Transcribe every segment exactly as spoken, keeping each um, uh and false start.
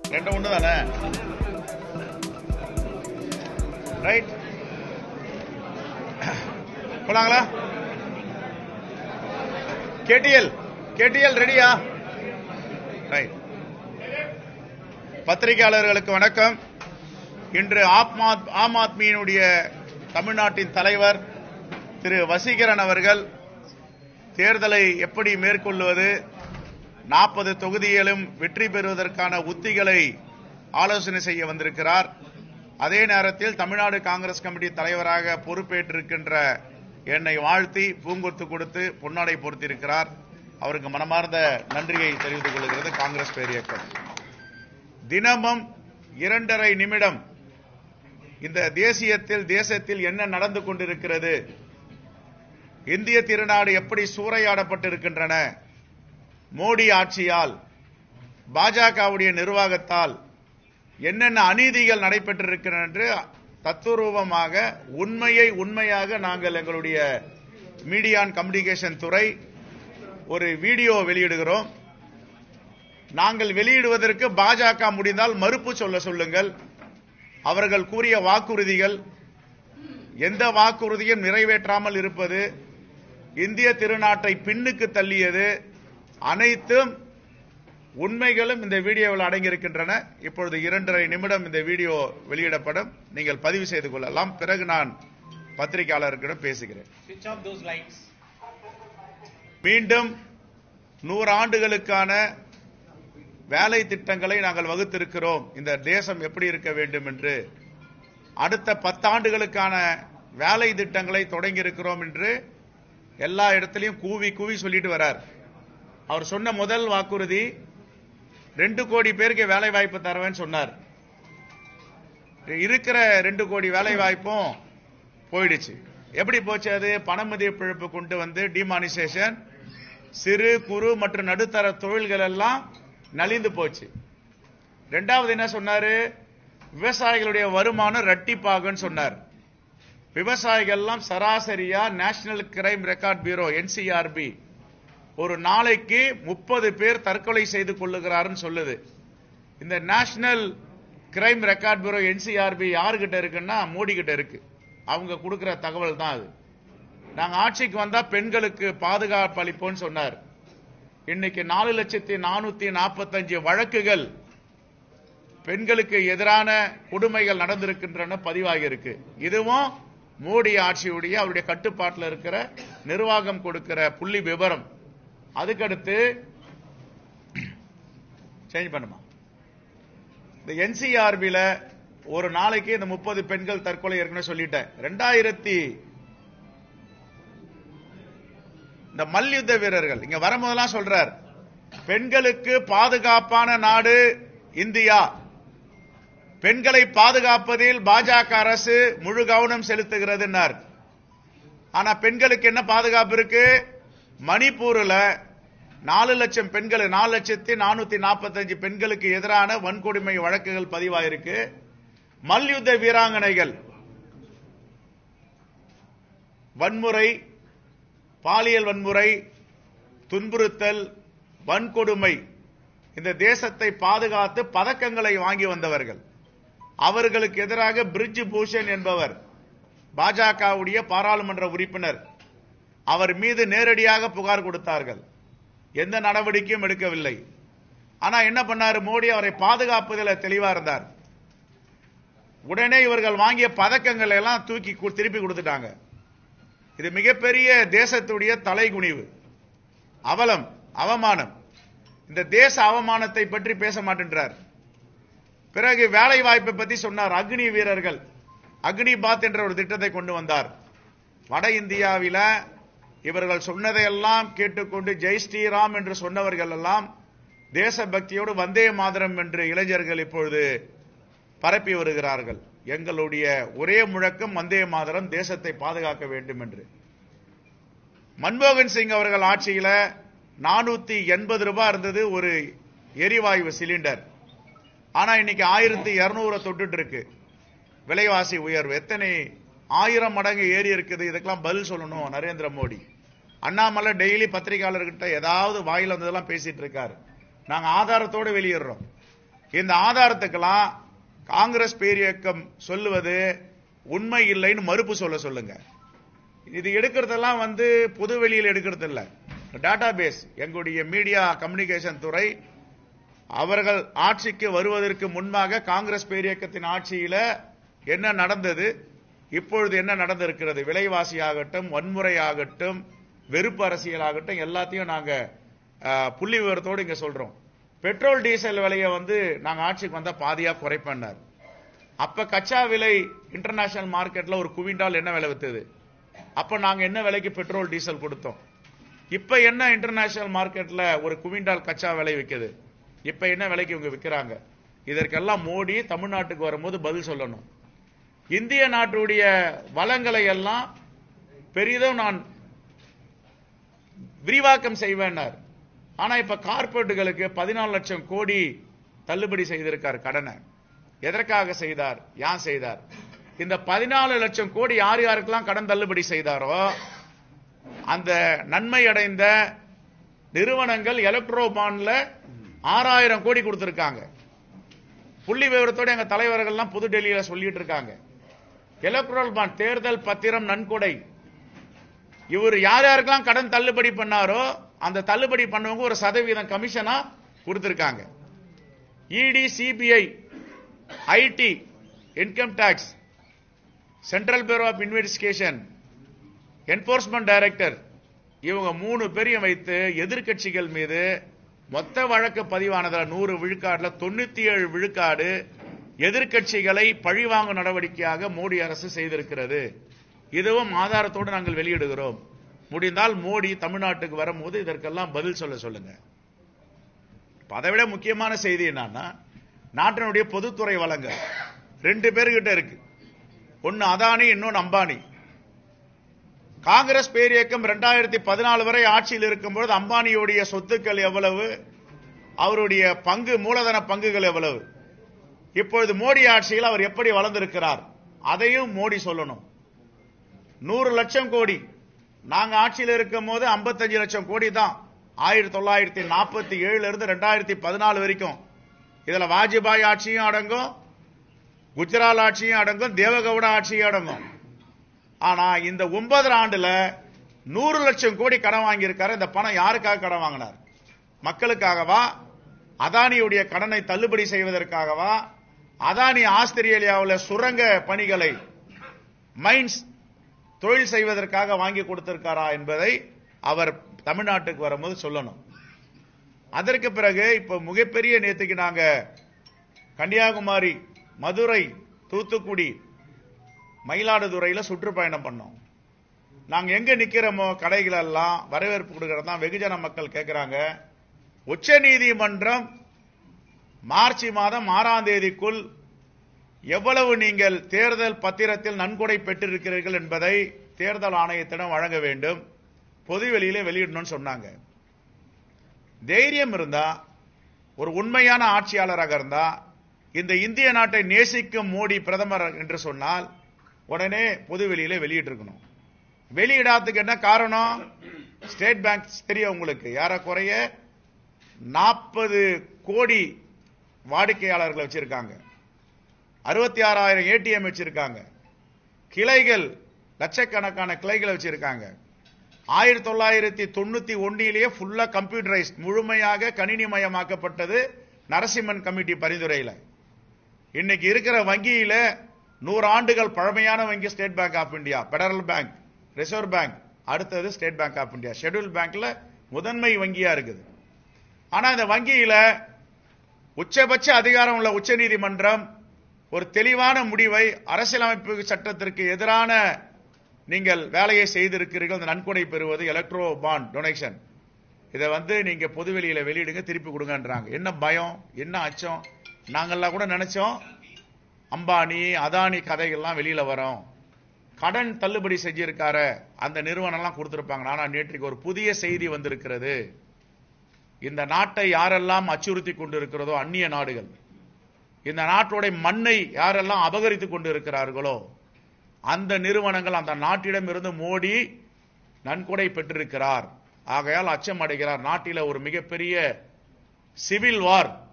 ரெண்டு ஒண்ணு தானே? ரைட், போலாங்களா? கேடிஎல் கேடிஎல் ரெடியா? ரைட். பத்திரிகையாளர்களுக்கு வணக்கம். இன்று ஆம் ஆத்மியினுடைய தமிழ்நாட்டின் தலைவர் திரு வசீகரன் அவர்கள் தேர்தலை எப்படி மேற்கொள்வது, நாற்பது தொகுதியிலும் வெற்றி பெறுவதற்கான உத்திகளை ஆலோசனை செய்ய வந்திருக்கிறார். அதே நேரத்தில் தமிழ்நாடு காங்கிரஸ் கமிட்டி தலைவராக பொறுப்பேற்றிருக்கின்ற என்னை வாழ்த்தி பூங்கொத்து கொடுத்து பொன்னாடை பொருத்தியிருக்கிறார். அவருக்கு மனமார்ந்த நன்றியை தெரிவித்துக் கொள்கிறது காங்கிரஸ் பேரியக்கம். தினமும் இரண்டரை நிமிடம் இந்த தேசியத்தில் தேசத்தில் என்ன நடந்து கொண்டிருக்கிறது, இந்திய திருநாடு எப்படி சூறையாடப்பட்டிருக்கின்றன, மோடி ஆட்சியால் பாஜகவுடைய நிர்வாகத்தால் என்னென்ன அநீதிகள் நடைபெற்றிருக்கின்றன என்று தத்துரூபமாக உண்மையை உண்மையாக நாங்கள் எங்களுடைய மீடியா அண்ட் கம்யூனிகேஷன் துறை ஒரு வீடியோ வெளியிடுகிறோம். நாங்கள் வெளியிடுவதற்கு பாஜக முடிந்தால் மறுப்பு சொல்ல சொல்லுங்கள். அவர்கள் கூறிய வாக்குறுதிகள், எந்த வாக்குறுதியும் நிறைவேற்றாமல் இருப்பது, இந்திய திருநாட்டை பின்னுக்கு தள்ளியது, அனைத்தும் உண்மைகளும் இந்த வீடியோவில் அடங்கியிருக்கின்றன. இப்பொழுது இரண்டரை நிமிடம் இந்த வீடியோ வெளியிடப்படும். நீங்கள் பதிவு செய்து கொள்ளலாம். பிறகு நான் பத்திரிகையாளர்களிடம் பேசுகிறேன். மீண்டும் நூறு ஆண்டுகளுக்கான வேலை திட்டங்களை நாங்கள் வகுத்திருக்கிறோம். இந்த தேசம் எப்படி இருக்க வேண்டும் என்று அடுத்த பத்தாண்டுகளுக்கான வேலை திட்டங்களை தொடங்கி இருக்கிறோம் என்று எல்லா இடத்திலையும் கூவி கூவி சொல்லிட்டு வரார். அவர் சொன்ன முதல் வாக்குறுதி ரெண்டு கோடி பேருக்கு வேலை வாய்ப்பு தருவேன்னு சொன்னார். இருக்கிற ரெண்டு கோடி வேலை வாய்ப்பும் போயிடுச்சு. எப்படி போச்சு? அது பண மதிப்பிழப்பு கொண்டு வந்து டிமானிசேஷன், சிறு குறு மற்றும் நடுத்தர தொழில்கள் எல்லாம் நலிந்து போச்சு. இரண்டாவது என்ன சொன்னாரு? விவசாயிகளுடைய வருமானம் இரட்டிப்பாகும்னு சொன்னார். விவசாயிகள் எல்லாம் சராசரியா National Crime Record Bureau NCRB ஒரு நாளைக்கு முப்பது பேர் தற்கொலை செய்து கொள்ளுகிறாருன்னு சொல்லுது. இந்த National Crime Record Bureau NCRB யாருகிட்ட இருக்குன்னா மோடி கிட்ட இருக்கு. அவங்க கொடுக்கிற தகவல் தான் அது. நாங்க ஆட்சிக்கு வந்தா பெண்களுக்கு பாதுகாப்பு அளிப்போம்னு சொன்னார். இன்னைக்கு நாலு லட்சத்தி நானூத்தி நாற்பத்தி அஞ்சு வழக்குகள் பெண்களுக்கு எதிரான கொடுமைகள் நடந்திருக்கின்றன பதிவாகி இருக்கு. இதுவும் மோடி ஆட்சியுடைய அவருடைய கட்டுப்பாட்டில் இருக்கிற நிர்வாகம் கொடுக்கிற புள்ளி விவரம். அதுக்கடுத்து சேஞ்ச் பண்ணுமா இந்த என்சிஆர்பில ஒரு நாளைக்கு இந்த முப்பது பெண்கள் தற்கொலை இருக்குன்னு சொல்லிட்டேன். ரெண்டாயிரத்தி இந்த மல்யுத்த வீரர்கள் இங்க வரும்போதெல்லாம் சொல்றார், பெண்களுக்கு பாதுகாப்பான நாடு இந்தியா, பெண்களை பாதுகாப்பதில் பாஜக அரசு முழு கவனம் செலுத்துகிறது. ஆனா பெண்களுக்கு என்ன பாதுகாப்பு இருக்கு? மணிப்பூர்ல நாலு லட்சம் பெண்கள், நாலு லட்சத்தி நானூத்தி நாற்பத்தி அஞ்சு பெண்களுக்கு எதிரான வன்கொடுமை வழக்குகள் பதிவாயிருக்கு. மல்யுத்த வீராங்கனைகள் வன்முறை, பாலியல் வன்முறை, துன்புறுத்தல், வன்கொடுமை, இந்த தேசத்தை பாதுகாத்து பதக்கங்களை வாங்கி வந்தவர்கள். அவர்களுக்கு எதிராக பிரிட்ஜ் பூஷன் என்பவர் பாஜகவுடைய பாராளுமன்ற உறுப்பினர், அவர் மீது நேரடியாக புகார் கொடுத்தார்கள். எந்த நடவடிக்கையும் எடுக்கவில்லை. ஆனா என்ன பண்ணாரு மோடி? அவரை பாதுகாப்பதில் தெளிவா இருந்தார். உடனே இவர்கள் வாங்கிய பதக்கங்கள் எல்லாம் தூக்கி திருப்பி கொடுத்துட்டாங்க. இது மிகப்பெரிய தேசத்துடைய தலைகுனிவு, அவலம், அவமானம். இந்த தேச அவமானத்தை பற்றி பேச மாட்டேன்றார். பிறகு வேலை வாய்ப்பை பற்றி சொன்னார். அக்னி வீரர்கள், அக்னி பாத் என்ற ஒரு திட்டத்தை கொண்டு வந்தார். வட இந்தியாவில இவர்கள் சொன்னதையெல்லாம் கேட்டுக்கொண்டு ஜெய் ஸ்ரீராம் என்று சொன்னவர்கள் எல்லாம் தேசபக்தியோடு வந்தே மாதரம் என்று இளைஞர்கள் இப்பொழுது பரப்பி வருகிறார்கள். எங்களுடைய ஒரே முழக்கம் வந்தே மாதரம், தேசத்தை பாதுகாக்க வேண்டும் என்று. மன்மோகன் சிங் அவர்கள் ஆட்சியில நானூத்தி எண்பது ரூபாய் இருந்தது ஒரு எரிவாயு சிலிண்டர். ஆனா இன்னைக்கு ஆயிரத்தி இருநூறு தொட்டுட்டு இருக்கு. விலைவாசி உயர்வு எத்தனை ஆயிரம் மடங்கு ஏறி இருக்குது. இதுக்கெல்லாம் பதில் சொல்லணும் நரேந்திர மோடி. அண்ணாமலை டெய்லி பத்திரிகையாளர்கிட்ட ஏதாவது வாயில வந்ததெல்லாம் பேசிட்டு இருக்காரு. நாங்க ஆதாரத்தோடு வெளியிடுறோம். இந்த ஆதாரத்துக்கெல்லாம் காங்கிரஸ் பேரியக்கம் சொல்லுவது உண்மை இல்லைன்னு மறுப்பு சொல்ல சொல்லுங்க. இது எடுக்கிறதெல்லாம் வந்து பொது வெளியில் எடுக்கிறது இல்ல, டேட்டா பேஸ். எங்களுடைய மீடியா கம்யூனிகேஷன் துறை அவர்கள் ஆட்சிக்கு வருவதற்கு முன்பாக காங்கிரஸ் பேரியக்கத்தின் ஆட்சியில என்ன நடந்தது, இப்பொழுது என்ன நடந்திருக்கிறது, விலைவாசி ஆகட்டும், வன்முறை ஆகட்டும், வெறுப்பு அரசியல் ஆகட்டும், எல்லாத்தையும் நாங்க புள்ளி விவரத்தோடு இங்க சொல்றோம். பெட்ரோல் டீசல் விலையை வந்து நாங்க ஆட்சிக்கு வந்தா பாதியா குறைப்பண்ணார். அப்ப கச்சா விலை இன்டர்நேஷனல் மார்க்கெட்ல ஒரு குவிண்டால் என்ன விலை வித்தது, அப்ப நாங்க என்ன விலைக்கு பெட்ரோல் டீசல் கொடுத்தோம். இப்ப என்ன இன்டர்நேஷனல் மார்க்கெட்ல ஒரு குவிண்டால் கச்சா விலை விற்குது, இப்ப என்ன விலைக்கு இவங்க விற்கிறாங்க. இதற்கெல்லாம் மோடி தமிழ்நாட்டுக்கு வரும்போது பதில் சொல்லணும். இந்திய நாட்டுடைய வளங்களை எல்லாம் பெரிதும் நான் விரிவாக்கம் செய்வேன்னார். ஆனா இப்ப கார்பரேட்டுகளுக்கு பதினாலு லட்சம் கோடி தள்ளுபடி செய்திருக்கார் கடனை. எதற்காக செய்தார், யான் செய்தார்? இந்த பதினாலு லட்சம் கோடி யார் யாருக்கெல்லாம் கடன் தள்ளுபடி செய்தாரோ அந்த நன்மை அடைந்த நிறுவனங்கள் எலக்ட்ரோ பாண்ட்ல ஆறாயிரம் கோடி கொடுத்திருக்காங்க. புள்ளி விவரத்தோட எங்க தலைவர்கள்லாம் புதுடெல்லியில சொல்லிட்டு இருக்காங்க. எலக்ட்ரல் பாண்ட் தேர்தல் பத்திரம் நன்கொடை, இவர் யார் யாருக்கெல்லாம் கடன் தள்ளுபடி பண்ணாரோ அந்த தள்ளுபடி பண்ணவங்க ஒரு சதவீதம் கமிஷனா கொடுத்திருக்காங்க. ED, CBI, IT, income tax, Central Bureau of Investigation, Enforcement director, இவங்க மூணு பேரையும் வைத்து எதிர்கட்சிகள் மீது மொத்த வழக்கு பதிவானதில் நூறு விழுக்காடுல தொண்ணூத்தி ஏழு விழுக்காடு எதிர்கட்சிகளை பழிவாங்கும் நடவடிக்கையாக மோடி அரசு செய்திருக்கிறது. இதுவும் ஆதாரத்தோடு நாங்கள் வெளியிடுகிறோம். முடிந்தால் மோடி தமிழ்நாட்டுக்கு வரும்போது இதற்கெல்லாம் பதில் சொல்ல சொல்லுங்க. அதைவிட முக்கியமான செய்தி என்னன்னா, நாட்டினுடைய பொதுத்துறை வளங்கள் ரெண்டு பேர்கிட்ட இருக்கு. ஒன்னு அதானி, இன்னொன்னு அம்பானி. காங்கிரஸ் பேரியக்கம் இரண்டாயிரத்தி பதினாலு வரை ஆட்சியில் இருக்கும்போது அம்பானியுடைய சொத்துக்கள் எவ்வளவு, அவருடைய பங்கு, மூலதன பங்குகள் எவ்வளவு, இப்பொழுது மோடி ஆட்சியில் அவர் எப்படி வளர்ந்திருக்கிறார் அதையும் மோடி சொல்லணும். நூறு லட்சம் கோடி, நாங்க ஆட்சியில் இருக்கும் போது ஐம்பத்தஞ்சு லட்சம் கோடி தான். ஆயிரத்தி தொள்ளாயிரத்தி நாற்பத்தி ஏழுல இருந்து ரெண்டாயிரத்தி பதினாலு வரைக்கும். இதுல வாஜ்பாய் ஆட்சியும் அடங்கும், குஜராத் ஆட்சியும் அடங்கும், தேவகவுடா ஆட்சியும் அடங்கும். ஆனா இந்த ஒன்பது ஆண்டுல நூறு லட்சம் கோடி கடன் வாங்கியிருக்காரு. இந்த பணம் யாருக்காக கடன் வாங்கினார்? மக்களுக்காகவா? அதானியுடைய கடனை தள்ளுபடி செய்வதற்காகவா? அதானி ஆஸ்திரேலியாவில் சுரங்க பணிகளை, மைன்ஸ் தொழில் செய்வதற்காக வாங்கி கொடுத்திருக்காரா என்பதை அவர் தமிழ்நாட்டுக்கு வரும்போது சொல்லணும். அதற்கு பிறகு இப்ப மிகப்பெரிய நேற்றுக்கு நாங்க கன்னியாகுமரி, மதுரை, தூத்துக்குடி, மயிலாடுதுறையில சுற்றுப்பயணம் பண்ணோம். நாங்க எங்க நிக்கிறோமோ கடைகள் எல்லாம் வரவேற்பு கொடுக்கறதா வெகுஜன மக்கள் கேட்கிறாங்க. உச்ச நீதிமன்றம் மார்ச் மாதம் ஆறாம் தேதிக்குள் எவ்வளவு நீங்கள் தேர்தல் பத்திரத்தில் நன்கொடை பெற்றிருக்கிறீர்கள் என்பதை தேர்தல் ஆணையத்திடம் வழங்க வேண்டும், பொதுவெளியிலே வெளியிடணும்னு சொன்னாங்க. தைரியம் இருந்தா, ஒரு உண்மையான ஆட்சியாளராக இருந்தா, இந்த இந்திய நாட்டை நேசிக்கும் மோடி பிரதமர் என்று சொன்னால் உடனே பொதுவெளியிலே வெளியிட்டிருக்கணும். வெளியிடாததுக்கு என்ன காரணம்? ஸ்டேட் பேங்க் தெரியும் உங்களுக்கு, ஏறக்குறைய நாற்பது கோடி வாடிக்கையாளர்களை வச்சிருக்காங்க, அறுபத்தி ஆறாயிரம் ஏடிஎம் வச்சிருக்காங்க, கிளைகள் லட்சக்கணக்கான கிளைகளை வச்சிருக்காங்க. ஆயிரத்தி தொள்ளாயிரத்தி தொண்ணூத்தி ஒன்னிலேயே ஃபுல்லா கம்ப்யூட்டரைஸ், முழுமையாக கணினிமயமாக்கப்பட்டது நரசிம்மன் கமிட்டி பரிந்துரையில. இன்னைக்கு இருக்கிற வங்கியில நூறு ஆண்டுகள் பழமையான வங்கி State Bank of India, Federal Bank, Reserve Bank, அடுத்தது State Bank of India. Schedule பேங்க்ல முதன்மை வங்கியா இருக்குது. ஆனா இந்த வங்கியில உச்சபட்ச அதிகாரம் உள்ள உச்ச நீதிமன்றம் ஒரு தெளிவான முடிவை, அரசியலமைப்பு சட்டத்திற்கு எதிரான நீங்கள் வேலையை செய்திருக்கிறீர்கள், இந்த நன்கொடை பெறுவது, எலக்ட்ரோ பாண்ட் டொனேஷன், இதை வந்து நீங்க பொதுவெளியில வெளியிடுங்க, திருப்பி கொடுங்கன்றாங்க. என்ன பயம், என்ன அச்சம்? நாங்கெல்லாம் கூட நினைச்சோம் அம்பானி, அதானி கதைகள்லாம் வெளியில வரும், கடன் தள்ளுபடி செஞ்சிருக்காரு, அந்த நிறுவனம் எல்லாம் கொடுத்திருப்பாங்க. ஆனா நேற்றுக்கு ஒரு புதிய செய்தி வந்திருக்கிறது. இந்த நாட்டை யாரெல்லாம் அச்சுறுத்தி கொண்டிருக்கிறதோ அந்நிய நாடுகள், இந்த நாட்டோட மண்ணை யாரெல்லாம் அபகரித்துக் கொண்டிருக்கிறார்களோ அந்த நிறுவனங்கள், அந்த நாட்டிடம் இருந்து மோடி நன்கொடை பெற்றிருக்கிறார். ஆகையால் அச்சம் அடைகிறார். நாட்டில ஒரு மிகப்பெரிய சிவில் வார்,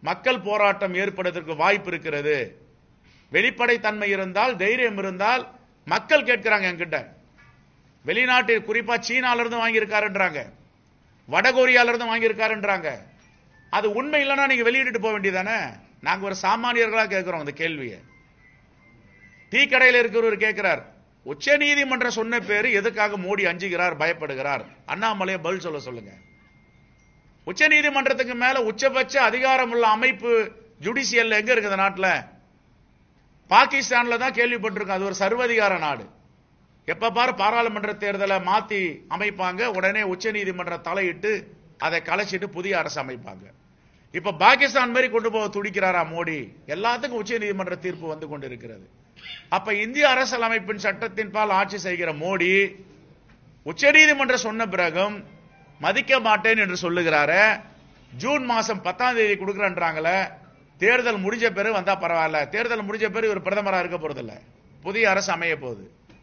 மக்கள் போராட்டம் ஏற்படுவதற்கு வாய்ப்பு இருக்கிறது. வெளிப்படைத்தன்மை இருந்தால், தைரியம் இருந்தால், மக்கள் கேட்கிறாங்க என்கிட்ட. வெளிநாட்டில் குறிப்பா சீனால இருந்து வாங்கியிருக்காருன்றாங்க, வடகொரியால இருந்து வாங்கியிருக்காருன்றாங்க. அது உண்மை இல்லைன்னா நீங்க வெளியிட்டு போக வேண்டியதானே. நாங்க ஒரு சாமானியர்களா கேட்கிறோம் அந்த கேள்வியை. டீ கடையில் இருக்கிறவர் கேட்கிறார், உச்ச நீதிமன்றம் சொன்ன பேரு எதுக்காக மோடி அஞ்சுகிறார், பயப்படுகிறார்? அண்ணாமலையை பதில் சொல்ல சொல்லுங்க. உச்ச நீதிமன்றத்துக்கு மேல உச்சபட்ச அதிகாரம் உள்ள அமைப்பு ஜுடிஷியல் எங்க இருக்குது நாட்டில்? பாகிஸ்தான்ல தான் கேள்விப்பட்டிருக்கோம். அது ஒரு சர்வதிகார நாடு. எப்ப பாரு பாராளுமன்ற தேர்தலை மாத்தி அமைப்பாங்க, உடனே உச்ச நீதிமன்றம் தலையிட்டு அதை கலைச்சிட்டு புதிய அரசு அமைப்பாங்க. இப்ப பாகிஸ்தான் மாதிரி கொண்டு போக துடிக்கிறாரா மோடி? எல்லாத்துக்கும் உச்ச நீதிமன்ற தீர்ப்பு வந்து கொண்டிருக்கிறது. அப்ப இந்திய அரசியல் அமைப்பின் சட்டத்தின் பால் ஆட்சி செய்கிற மோடி உச்ச நீதிமன்றம் சொன்ன பிறகும் மதிக்க மாட்டேன் என்று சொல்லுகிறாரு. ஜூன் மாசம் பத்தாம் தேதி கொடுக்கிறன்றாங்களே, தேர்தல் முடிஞ்ச பிறகு வந்தா பரவாயில்ல. தேர்தல் முடிஞ்ச பிறகு இவர் பிரதமரா இருக்க போறதில்ல, புதிய அரசு அமைய போகுது.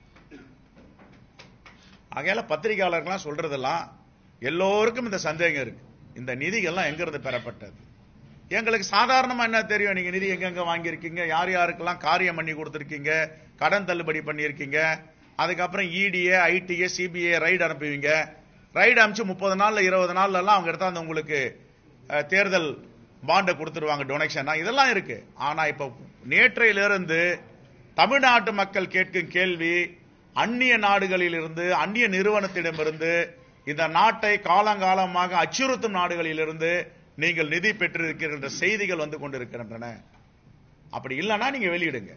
ஆகையால பத்திரிகையாளர்கள்லாம் சொல்றதெல்லாம் எல்லோருக்கும் இந்த சந்தேகம் இருக்கு. இந்த நிதிகள்லாம் எங்க இருந்து பெறப்பட்டது? எங்களுக்கு சாதாரணமா என்ன தெரியும், நீங்க நிதி எங்கெங்க வாங்கியிருக்கீங்க, யார் யாருக்கெல்லாம் காரியம் பண்ணி கொடுத்திருக்கீங்க, கடன் தள்ளுபடி பண்ணியிருக்கீங்க, அதுக்கப்புறம் இடிஏ ஐடிஏ சிபிஐ ரைடு அனுப்புவீங்க. ரைடு அனுப்பிச்சு முப்பது நாள்ல இருபது நாள்ல எல்லாம் அவங்க எடுத்தாந்து உங்களுக்கு தேர்தல் பாண்டை கொடுத்துருவாங்க, டொனேஷன், இதெல்லாம் இருக்கு. ஆனா இப்ப நேற்றையிலிருந்து தமிழ்நாட்டு மக்கள் கேட்கும் கேள்வி, அந்நிய நாடுகளில் இருந்து, அந்நிய நிறுவனத்திடமிருந்து, இந்த நாட்டை காலங்காலமாக அச்சுறுத்தும் நாடுகளிலிருந்து நீங்கள் நிதி பெற்றிருக்கின்ற செய்திகள் வந்து கொண்டிருக்கின்றன. அப்படி இல்லைன்னா நீங்க வெளியிடுங்க.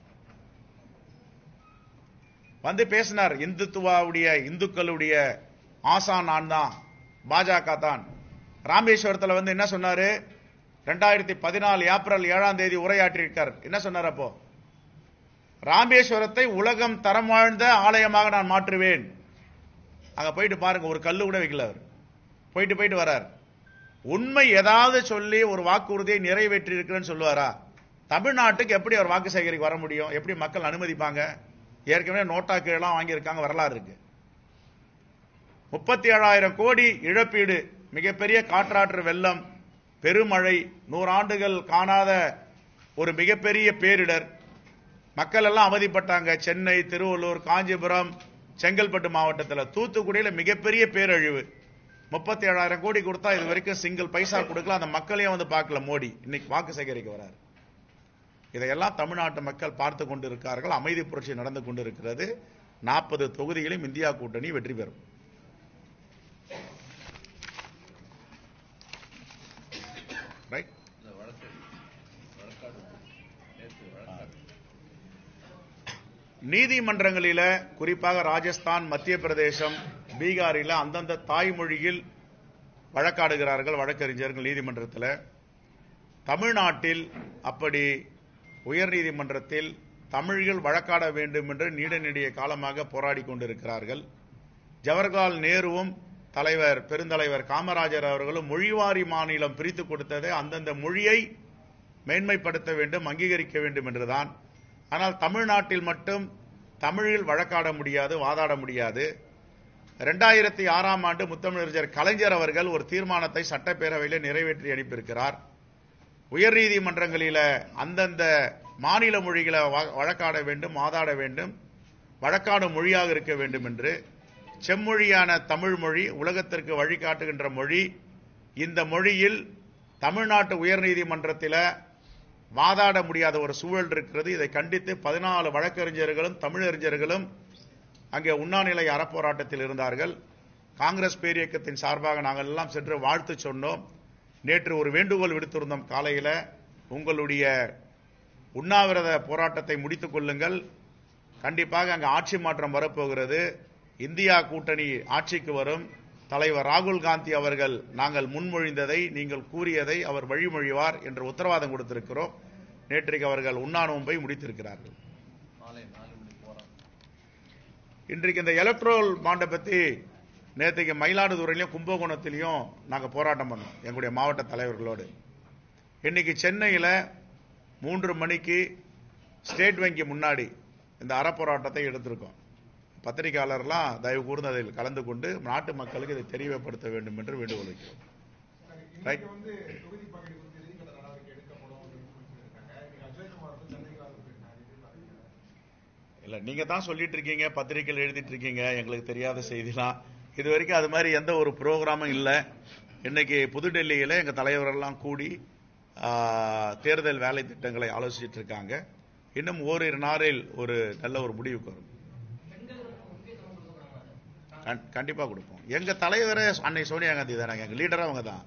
வந்து பேசினார், இந்துத்துவாவுடைய இந்துக்களுடைய ஆசான் நான் தான், பாஜக தான். ராமேஸ்வரத்தில் வந்து என்ன சொன்னாரு? ரெண்டாயிரத்தி பதினாலு ஏப்ரல் ஏழாம் தேதி உரையாற்றியிருக்கார். என்ன சொன்னார்? அப்போ ராமேஸ்வரத்தை உலகம் தரம் வாழ்ந்த ஆலயமாக நான் மாற்றுவேன். அங்க போயிட்டு பாருங்க, ஒரு கல்லு கூட வைக்கல அவர். போயிட்டு போயிட்டு வரார். உண்மை ஏதாவது சொல்லி ஒரு வாக்குறுதியை நிறைவேற்றி இருக்கிறேன்னு சொல்லுவாரா? தமிழ்நாட்டுக்கு எப்படி அவர் வாக்கு சேகரிக்க வர முடியும்? எப்படி மக்கள் அனுமதிப்பாங்க? ஏற்கனவே நோட்டா கீழெல்லாம் வாங்கியிருக்காங்க, வரலாறு இருக்கு. முப்பத்தி ஏழாயிரம் கோடி இழப்பீடு, மிகப்பெரிய காற்றாற்று வெள்ளம், பெருமழை, நூறாண்டுகள் காணாத ஒரு மிகப்பெரிய பேரிடர், மக்கள் எல்லாம் அவதிப்பட்டாங்க. சென்னை, திருவள்ளூர், காஞ்சிபுரம், செங்கல்பட்டு மாவட்டத்தில், தூத்துக்குடியில் மிகப்பெரிய பேரழிவு. முப்பத்தி ஏழாயிரம் கோடி கொடுத்தா இது வரைக்கும் சிங்கிள் பைசா கொடுக்கல. அந்த மக்களையும் வந்து பார்க்கல மோடி. இன்னைக்கு வாக்கு சேகரிக்க வராரு. இதையெல்லாம் தமிழ்நாட்டு மக்கள் பார்த்து கொண்டிருக்கிறார்கள். அமைதி புரட்சி நடந்து கொண்டிருக்கிறது. நாற்பது தொகுதிகளையும் இந்தியா கூட்டணி வெற்றி பெறும். நீதிமன்றங்களில குறிப்பாக ராஜஸ்தான், மத்திய பிரதேசம், பீகாரில் அந்தந்த தாய்மொழியில் வழக்காடுகிறார்கள் வழக்கறிஞர்கள் நீதிமன்றத்தில். தமிழ்நாட்டில் அப்படி உயர் நீதிமன்றத்தில் தமிழில் வழக்காட வேண்டும் என்று நீண்ட நெடிய காலமாக போராடி கொண்டிருக்கிறார்கள். ஜவஹர்லால் நேருவும் தலைவர் பெருந்தலைவர் காமராஜர் அவர்களும் மொழிவாரி மாநிலம் பிரித்து கொடுத்ததை அந்தந்த மொழியை மேன்மைப்படுத்த வேண்டும், அங்கீகரிக்க வேண்டும் என்றுதான். ஆனால் தமிழ்நாட்டில் மட்டும் தமிழில் வழக்காட முடியாது, வாதாட முடியாது. இரண்டாயிரத்தி ஆறாம் ஆண்டு முத்தமிழறிஞர் கலைஞர் அவர்கள் ஒரு தீர்மானத்தை சட்டப்பேரவையில் நிறைவேற்றி அனுப்பியிருக்கிறார். உயர்நீதிமன்றங்களில அந்தந்த மாநில மொழிகளை வழக்காட வேண்டும், வாதாட வேண்டும், வழக்காடும் மொழியாக இருக்க வேண்டும் என்று. செம்மொழியான தமிழ் மொழி உலகத்திற்கு வழிகாட்டுகின்ற மொழி. இந்த மொழியில் தமிழ்நாட்டு உயர்நீதிமன்றத்தில் வாதாட முடியாத ஒரு சூழல் இருக்கிறது. இதை கண்டித்து பதினாலு வழக்கறிஞர்களும் தமிழறிஞர்களும் அங்கே உண்ணாநிலை அறப்போராட்டத்தில் இருந்தார்கள். காங்கிரஸ் பேரியக்கத்தின் சார்பாக நாங்கள் எல்லாம் சென்று வாழ்த்து சொன்னோம். நேற்று ஒரு வேண்டுகோள் விடுத்திருந்தோம் காலையில், உங்களுடைய உண்ணாவிரத போராட்டத்தை முடித்துக் கொள்ளுங்கள், கண்டிப்பாக அங்கு ஆட்சி மாற்றம் வரப்போகிறது, இந்தியா கூட்டணி ஆட்சிக்கு வரும், தலைவர் ராகுல் காந்தி அவர்கள் நாங்கள் முன்மொழிந்ததை நீங்கள் கூறியதை அவர் வழிமொழிவார் என்று உத்தரவாதம் கொடுத்திருக்கிறோம். நேற்றைக்கு அவர்கள் உண்ணாநோன்பை முடித்திருக்கிறார்கள். இன்றைக்கு இந்த எலக்ட்ரோல் பாண்டை பற்றி நேற்றைக்கு மயிலாடுதுறையிலையும் கும்பகோணத்திலையும் நாங்கள் போராட்டம் பண்ணோம் எங்களுடைய மாவட்ட தலைவர்களோடு. இன்னைக்கு சென்னையில் மூன்று மணிக்கு ஸ்டேட் வங்கி முன்னாடி இந்த அறப்போராட்டத்தை எடுத்திருக்கோம். பத்திரிகையாளர்லாம் தயவு கூர்ந்து அதில் கலந்து கொண்டு நாட்டு மக்களுக்கு இதை தெரியப்படுத்த வேண்டும் என்று வேண்டுகோள் வைக்கிறோம். இல்ல நீங்க தான் சொல்லிட்டு இருக்கீங்க, பத்திரிகையில் எழுதிட்டு இருக்கீங்க, எங்களுக்கு தெரியாத செய்திலாம். இது வரைக்கும் அது மாதிரி எந்த ஒரு ப்ரோக்ராமும் இல்ல. இன்னைக்கு புதுடெல்லியில எங்க தலைவரெல்லாம் கூடி தேர்தல் வேலை திட்டங்களை ஆலோசிச்சுட்டு இருக்காங்க. இன்னும் ஓரிரு நாளில் ஒரு நல்ல ஒரு முடிவுக்கு வரும். கண்டிப்பா கொடுப்போம். எங்க தலைவரே அன்னை சோனியா காந்தி தானே எங்க லீடரா, அவங்க தான்.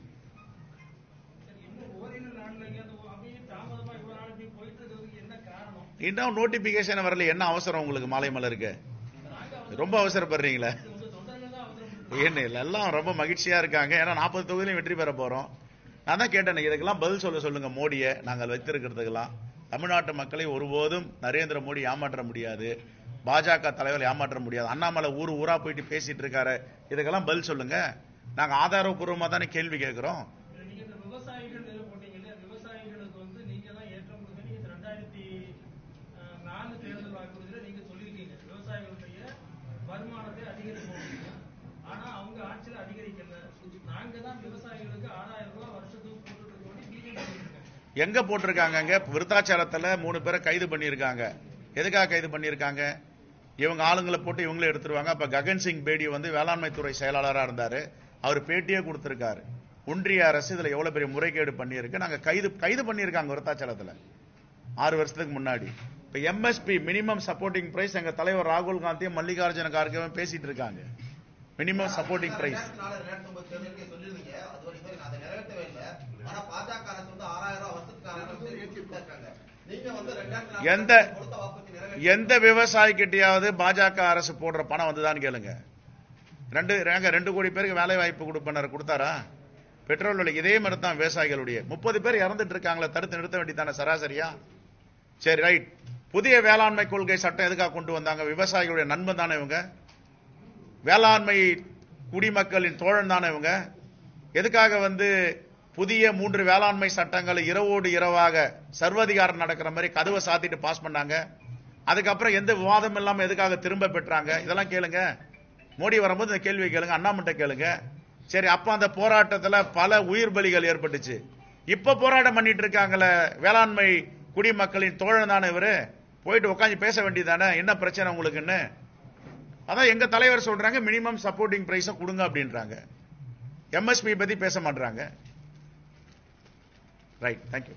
இன்னும் நோட்டிபிகேஷன் வரல, என்ன அவசரம் உங்களுக்கு? மாலை மலருக்கு ரொம்ப அவசரப்படுறீங்களா? என்ன இல்ல, எல்லாம் ரொம்ப மகிழ்ச்சியா இருக்காங்க. ஏன்னா நாற்பது தொகுதியிலும் வெற்றி பெற போறோம். நான் தான் கேட்டேன், இதுக்கெல்லாம் பதில் சொல்ல சொல்லுங்க மோடியை. நாங்கள் வைத்திருக்கிறதுக்கெல்லாம் தமிழ்நாட்டு மக்களை ஒருபோதும் நரேந்திர மோடி ஏமாற்ற முடியாது, பாஜக தலைவர் ஏமாற்ற முடியாது. அண்ணாமலை ஊர் ஊரா போயிட்டு பேசிட்டு இருக்காரு, இதுக்கெல்லாம் பதில் சொல்லுங்க. நாங்க ஆதாரப்பூர்வமா தானே கேள்வி கேட்கிறோம். எங்க போட்டிருக்காங்க? விருத்தாச்சலத்துல மூணு பேரை கைது பண்ணியிருக்காங்க. எதுக்காக கைது பண்ணியிருக்காங்க? இவங்க ஆளுங்களை போட்டு இவங்களே எடுத்துருவாங்க. அப்ப ககன் சிங் பேடி வந்து வேளாண்மை துறை செயலாளராக இருந்தாரு, அவர் பேட்டியே கொடுத்திருக்காரு. ஒன்றிய அரசு இதுல எவ்வளவு பெரிய முறைகேடு பண்ணியிருக்கு, நாங்க கைது கைது பண்ணியிருக்காங்க விருத்தாச்சலத்துல ஆறு வருஷத்துக்கு முன்னாடி. இப்ப எம்எஸ்பி மினிமம் சப்போர்ட்டிங் பிரைஸ் எங்க தலைவர் ராகுல் காந்தியும் மல்லிகார்ஜுன கார்கேவும் பேசிட்டு இருக்காங்க. மினிமம் சப்போர்ட்டிங் பிரைஸ் எந்த எந்த விவசாயி கிட்டையாவது பாஜக அரசு போடுற பணம் வந்துதான் கேளுங்க. ரெண்டு ரெண்டு கோடி பேருக்கு வேலை வாய்ப்பு கொடுப்பனர் கொடுத்தாரா? பெட்ரோல் விலை இதே மாதிரி தான் விவசாயிகளுடைய முப்பது பேர் இறந்துட்டு இருக்காங்களே, தடுத்து நிறுத்த வேண்டியதான சராசரியா? சரி ரைட். புதிய வேளாண்மை கொள்கை சட்டம் எதுக்காக கொண்டு வந்தாங்க? விவசாயிகளுடைய நண்பன் தானே இவங்க, வேளாண்மை குடிமக்களின் தோழன் தானே இவங்க. எதுக்காக வந்து புதிய மூன்று வேளாண்மை சட்டங்களை இரவோடு இரவாக சர்வாதிகாரம் நடக்கிற மாதிரி கதவை சாத்திட்டு பாஸ் பண்ணாங்க? அதுக்கப்புறம் எந்த விவாதம் இல்லாம எதுக்காக திரும்ப பெற்றாங்க? இதெல்லாம் கேளுங்க. மோடி வரும்போது இந்த கேள்வி கேளுங்க, அண்ணாமட்ட கேளுங்க. சரி, அப்ப அந்த போராட்டத்தில் பல உயிர் பலிகள் ஏற்பட்டுச்சு. இப்ப போராட்டம் பண்ணிட்டு இருக்காங்களே வேளாண்மை குடிமக்களின் தோழன் தானே இவரு, போயிட்டு உட்காந்து பேச வேண்டியதானே, என்ன பிரச்சனை உங்களுக்குன்னு. அதான் எங்க தலைவர் சொல்றாங்க, மினிமம் சப்போர்ட்டிங் பிரைஸ கொடுங்க அப்படின்றாங்க. எம்எஸ்பி பத்தி பேச மாட்டாங்க. Right, thank you.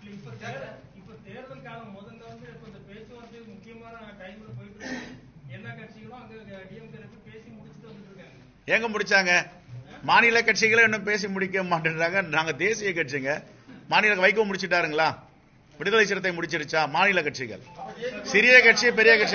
எங்க முடிச்சாங்க? மாநில கட்சிகளை இன்னும் பேசி முடிக்க மாட்டேன்றாங்க. நாங்க தேசிய கட்சிங்க. மாநில வைகோ முடிச்சிட்டாருங்களா? விடுதலை சிறுத்தை முடிச்சிருச்சா? மாநில கட்சிகள் சிறிய கட்சி பெரிய கட்சி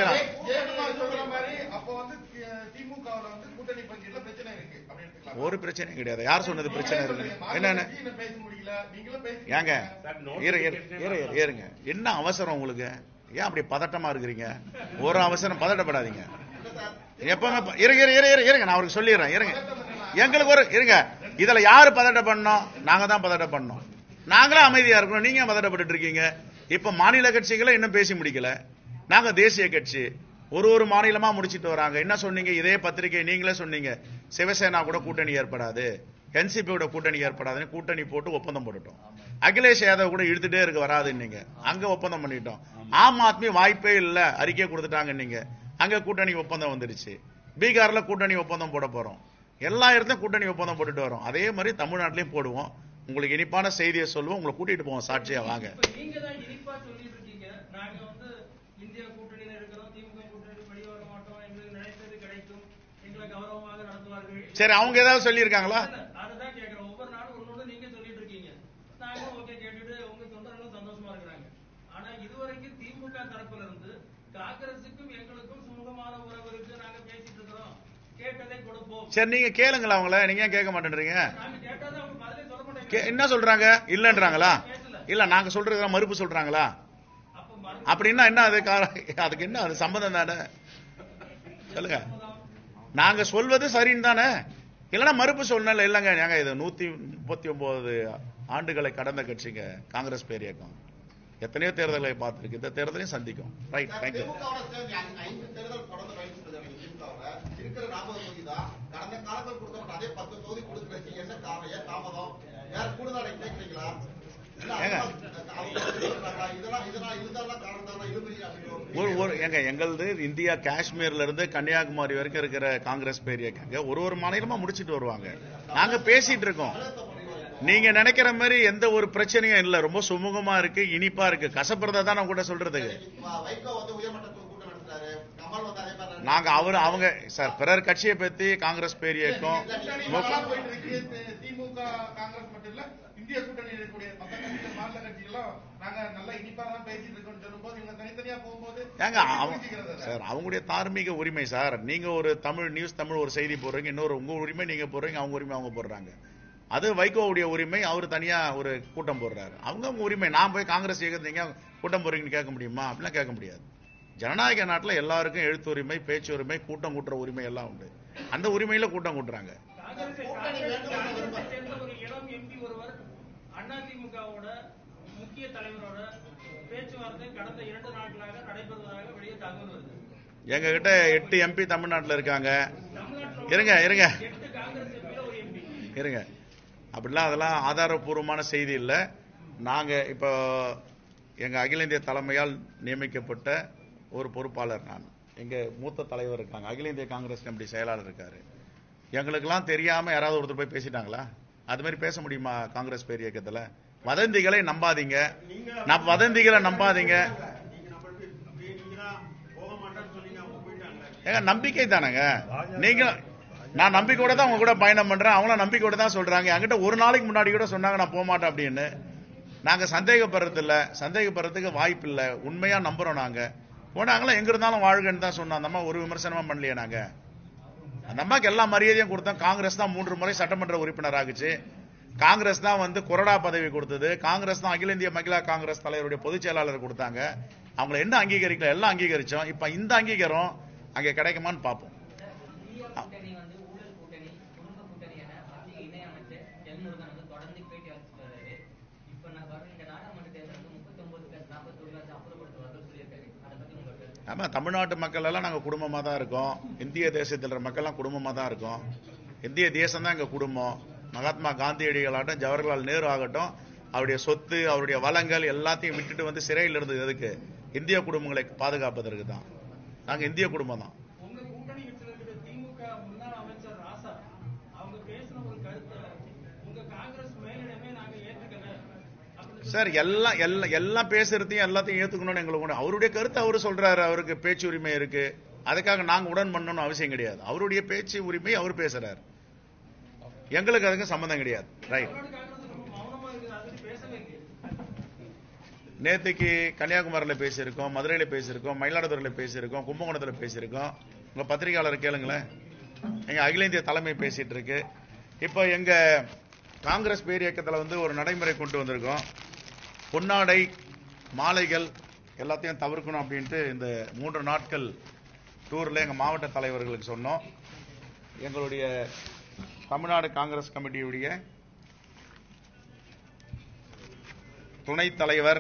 ஒரு பிரச்சனையும் கிடையாது. யார் சொன்னது பிரச்சனை இருக்கு? என்ன ஏங்க ஏறுங்க, என்ன அவசரம் உங்களுக்கு? ஏன் அப்படி பதட்டமா இருக்கிறீங்க? ஒரு அவசரம், பதட்டப்படாதீங்க. எப்பவுமே இருங்க, நான் அவருக்கு சொல்லிடுறேன். இருங்க, எங்களுக்கு ஒரு இருங்க. இதுல யாரு பதட்டம் பண்ணோம்? நாங்க தான் பதட்டம் பண்ணோம். நாங்களும் அமைதியா இருக்கணும், நீங்க பதட்டப்பட்டு இருக்கீங்க. இப்ப மாநில கட்சிகளை இன்னும் பேசி முடிக்கல, நாங்க தேசிய கட்சி ஒரு ஒரு மாநிலமா முடிச்சிட்டு வராங்க. என்ன சொன்னீங்க? இதே பத்திரிகை நீங்களே சொன்னீங்க, சிவசேனா கூட கூட்டணி ஏற்படாது, என்சிபி கூட கூட்டணி ஏற்படாதுன்னு கூட்டணி போட்டு ஒப்பந்தம் போட்டுட்டோம். அகிலேஷ் யாதவ் கூட இழுத்துட்டே இருக்கு, வராது நீங்க, அங்க ஒப்பந்தம் பண்ணிட்டோம். ஆம் ஆத்மி வாய்ப்பே இல்ல, அறிக்கை கொடுத்துட்டாங்க நீங்க, அங்க கூட்டணி ஒப்பந்தம் வந்துருச்சு. பீகார்ல கூட்டணி ஒப்பந்தம் போட போறோம். எல்லா இடத்துலயும் கூட்டணி ஒப்பந்தம் போட்டுட்டு வரோம். அதே மாதிரி தமிழ்நாட்டிலையும் போடுவோம். உங்களுக்கு இனிப்பான செய்தியை சொல்லுவோம், உங்களை கூட்டிட்டு போவோம் சாட்சியா. வாங்க. சரி, அவங்க ஏதாவது சொல்லி இருக்காங்களா? சரி, நீங்க கேளுங்களா அவங்கள? நீங்க கேட்க மாட்டேன்றீங்க. என்ன சொல்றாங்க? இல்லன்றாங்களா? இல்ல, நாங்க சொல்றது மறுப்பு சொல்றாங்களா? அப்படின்னா என்ன அது? அதுக்கு என்ன அது சம்பந்தம் தானே? சொல்லுங்க. நாங்க சொல்வது சரின்னு தானே, இல்லைன்னா மறுப்பு சொல்லல. இல்லங்க, நாங்க இது நூத்தி முப்பத்தி ஒன்பது ஆண்டுகளை கடந்த கட்சிங்க காங்கிரஸ் பேர் இயக்கம். எத்தனையோ தேர்தலை பார்த்திருக்கு, இந்த தேர்தலையும் சந்திக்கும். Right, thank you. ஒரு ஒரு எங்க எங்களது இந்தியா காஷ்மீர்ல இருந்து கன்னியாகுமரி வரைக்கும் இருக்கிற காங்கிரஸ் பேரியக்கங்க ஒரு ஒரு மாநிலமா முடிச்சிட்டு வருவாங்க. நாங்க பேசிட்டு இருக்கோம். நீங்க நினைக்கிற மாதிரி எந்த ஒரு பிரச்சனையும் இல்ல. ரொம்ப சுமூகமா இருக்கு, இனிப்பா இருக்கு. கசப்புறதா தான் நான் கூட சொல்றதுக்கு நாங்க அவரு அவங்க சார் பிறர் கட்சியை பத்தி காங்கிரஸ் பேரியக்கம் திமுக காங்கிரஸ் மட்டும் இல்ல இந்திய கூட்டணி இருக்கக்கூடிய மாநில கட்சிகளும் நாங்க நல்லா இனிப்பா தான் பேசிட்டு இருக்கோம் சொல்லும்போது இவங்க தனித்தனியா போகும்போது சார் அவங்களுடைய தார்மீக உரிமை சார். நீங்க ஒரு தமிழ் நியூஸ் தமிழ் ஒரு செய்தி போடுறீங்க, இன்னொரு உங்க உரிமை நீங்க போடுறீங்க, அவங்க உரிமை அவங்க போடுறாங்க. அது வைகோவுடைய உரிமை, அவர் தனியா ஒரு கூட்டம் போடுறாரு, அவங்க அவங்க உரிமை. நான் போய் காங்கிரஸ் இயக்கத்தீங்க கூட்டம் போடுறீங்கன்னு கேட்க முடியுமா? அப்படிலாம் கேட்க முடியாது. ஜனநாயக நாட்டில் எல்லாருக்கும் எழுத்து உரிமை, பேச்சு உரிமை, கூட்டம் கூட்டுற உரிமை எல்லாம் உண்டு. அந்த உரிமையில கூட்டம் கூட்டுறாங்க. அதிமுகவோட முக்கிய தலைவரோட பேச்சுவார்த்தை கடந்த இரண்டு நாட்களாக நடைபெறுவதாக வெளியே தகவல் வருது. எங்க கிட்ட எட்டு எம்பி தமிழ்நாட்டில் இருக்காங்க. இருங்க இருங்க இருங்க அப்படிலாம் அதெல்லாம் ஆதாரப்பூர்வமான செய்தி இல்லை. நாங்க இப்போ எங்க அகில இந்திய தலைமையால் நியமிக்கப்பட்ட ஒரு பொறுப்பாளர் நான். எங்க மூத்த தலைவர் இருக்காங்க, அகில இந்திய காங்கிரஸ் கமிட்டி செயலாளர் இருக்காரு. எங்களுக்கெல்லாம் தெரியாம யாராவது ஒருத்தர் போய் பேசிட்டாங்களா? அது மாதிரி பேச முடியுமா காங்கிரஸ் பேர் இயக்கத்துல? வதந்திகளை நம்பாதீங்க, வதந்திகளை நம்பாதீங்க. ஏங்க நம்பிக்கை தானங்க. நீங்க நான் நம்பிக்கையோட தான் உங்க கூட பயணம் பண்றேன், அவங்களும் நம்பிக்கையோட தான் சொல்றாங்க. என்கிட்ட ஒரு நாளைக்கு முன்னாடி கூட சொன்னாங்க நான் போக மாட்டேன் அப்படின்னு. நாங்க சந்தேகப்படுறது இல்ல, சந்தேகப்படுறதுக்கு வாய்ப்பு இல்ல, உண்மையா நம்புறோம். நாங்க போனாங்களா எங்க இருந்தாலும் வாழ்கன்னு தான் சொன்னோம். அந்த அம்மா ஒரு விமர்சனமா பண்ணலையே. நாங்க அந்த அம்மாக்கு எல்லா மரியாதையும் கொடுத்தோம். காங்கிரஸ் தான் மூன்று முறை சட்டமன்ற உறுப்பினர் ஆகுச்சு. காங்கிரஸ் தான் வந்து கொறடா பதவி கொடுத்தது. காங்கிரஸ் தான் அகில இந்திய மகிழா காங்கிரஸ் தலைவருடைய பொதுச் செயலாளர் கொடுத்தாங்க. அவங்களை என்ன அங்கீகரிக்கல, எல்லாம் அங்கீகரிச்சோம். இப்ப இந்த அங்கீகாரம் அங்க கிடைக்குமான்னு பார்ப்போம். ஆமா, தமிழ்நாட்டு மக்கள் எல்லாம் நாங்க குடும்பமா தான் இருக்கோம். இந்திய தேசத்தில் இருக்கிற மக்கள் எல்லாம் குடும்பமா தான் இருக்கோம். இந்திய தேசம் தான் எங்க குடும்பம். மகாத்மா காந்தியடிகள் ஆகட்டும், ஜவஹர்லால் நேரு ஆகட்டும், அவருடைய சொத்து, அவருடைய வளங்கள் எல்லாத்தையும் விட்டுட்டு வந்து சிறையில் இருந்தது எதுக்கு? இந்திய குடும்பங்களை பாதுகாப்பதற்கு தான். நாங்க இந்திய குடும்பம் தான். சார் எல்லாம் எல்லாம் பேசுறதையும் எல்லாத்தையும் ஏத்துக்கணும்னு எங்களுக்கு அவருடைய கருத்து அவரு சொல்றாரு. அவருக்கு பேச்சு உரிமை இருக்கு, அதுக்காக நாங்க உடன் பண்ணணும் அவசியம் கிடையாது. அவருடைய பேச்சு உரிமை அவர் பேசுறாரு, எங்களுக்கு அதுக்கு சம்பந்தம் கிடையாது. ரைட். நேற்றுக்கு கன்னியாகுமரியில பேசியிருக்கோம், மதுரையில பேசியிருக்கோம், மயிலாடுதுறையில பேசியிருக்கோம், கும்பகோணத்துல பேசியிருக்கோம். உங்க பத்திரிகையாளர் கேளுங்களேன், எங்க அகில இந்திய தலைமை பேசிட்டு இருக்கு. இப்ப எங்க காங்கிரஸ் பேர் இயக்கத்தில் வந்து ஒரு நடைமுறை கொண்டு வந்திருக்கோம். பொன்னாடை மாலைகள் எல்லாத்தையும் தவிர்க்கணும் அப்படின்ட்டு இந்த மூன்று நாட்கள் டூர்ல எங்க மாவட்ட தலைவர்களுக்கு சொன்னோம். எங்களுடைய தமிழ்நாடு காங்கிரஸ் கமிட்டியுடைய துணைத் தலைவர்,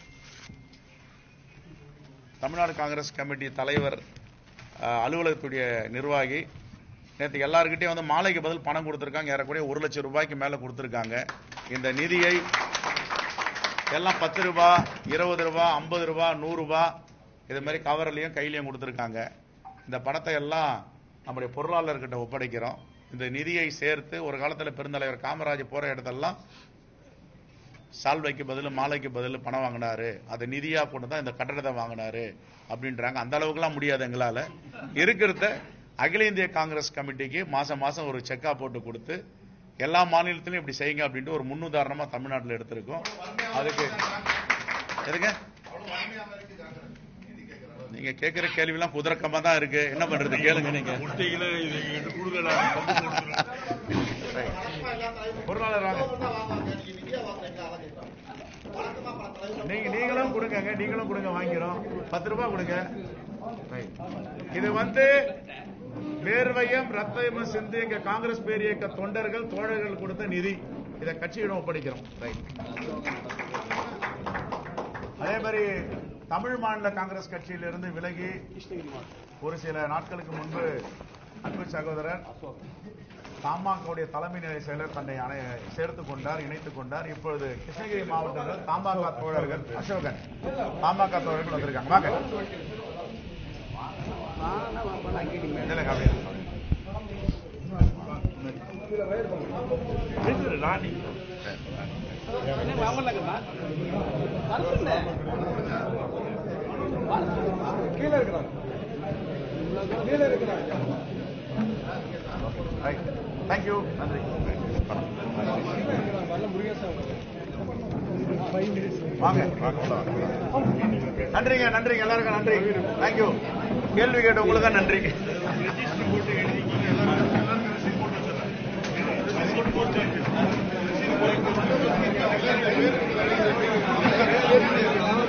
தமிழ்நாடு காங்கிரஸ் கமிட்டி தலைவர் அலுவலகத்துடைய நிர்வாகி நேற்று எல்லாருக்கிட்டையும் வந்து மாலைக்கு பதில் பணம் கொடுத்திருக்காங்க. ஏறக்கூடிய ஒரு லட்சம் ரூபாய்க்கு மேல கொடுத்திருக்காங்க. இந்த நிதியை எல்லாம் பத்து ரூபாய், இருபது ரூபாய், ஐம்பது ரூபாய், நூறு ரூபாய் இது மாதிரி கவர்லையும் கையிலையும் கொடுத்திருக்காங்க. இந்த பணத்தை எல்லாம் நம்முடைய பொருளாளர்கிட்ட ஒப்படைக்கிறோம். இந்த நிதியை சேர்த்து ஒரு காலத்தில் பெருந்தலைவர் காமராஜ் போற இடத்தெல்லாம் சால்வைக்கு பதில் மாலைக்கு பதில் பணம் வாங்கினாரு, அதை நிதியா கொண்டு தான் இந்த கட்டடத்தை வாங்கினாரு அப்படின்றாங்க. அந்த அளவுக்குலாம் முடியாது எங்களால. இருக்கிறத அகில இந்திய காங்கிரஸ் கமிட்டிக்கு மாசம் மாசம் ஒரு செக்கா போட்டு கொடுத்து எல்லா மாநிலத்திலும் இப்படி செய்யுங்க அப்படின்ட்டு ஒரு முன்னுதாரணமா தமிழ்நாட்டில் எடுத்திருக்கோம். அதுக்கு எதுங்க நீங்க கேட்கிற கேள்வி எல்லாம் குதிரக்கமா தான் இருக்கு, என்ன பண்றது கேளுங்க. நீங்க பொருளாளர் நீங்க நீங்களும் கொடுங்க, நீங்களும் கொடுங்க, வாங்கிறோம். பத்து ரூபாய் கொடுங்க. இது வந்து வேர்வையும் ரத்தமும் சிந்து எங்க காங்கிரஸ் பேர் இயக்க தொண்டர்கள் தோழர்கள் கொடுத்த நிதி. இதை கட்சியிடம் ஒப்படைக்கிறோம். அதே மாதிரி தமிழ் மாநில காங்கிரஸ் கட்சியிலிருந்து விலகி ஒரு சில நாட்களுக்கு முன்பு அன்பு சகோதரர் தமாகவுடைய தலைமை நிலை செயலர் தன்னை சேர்த்துக் கொண்டார், இணைத்துக் கொண்டார். இப்பொழுது கிருஷ்ணகிரி மாவட்டத்தில் தமாக தோழர்கள் அசோகன் தமாக தோழர்கள் வந்திருக்காங்க. வாங்க. கீழே இருக்கிறாங்க கீழே இருக்கிறாங்க. தேங்க்யூ. நன்றி. வாங்க. நன்றிங்க நன்றிங்க எல்லாருக்கும் நன்றி. தேங்க்யூ. கேள்வி கேட்ட உங்களுக்கு தான் நன்றி. போட்டு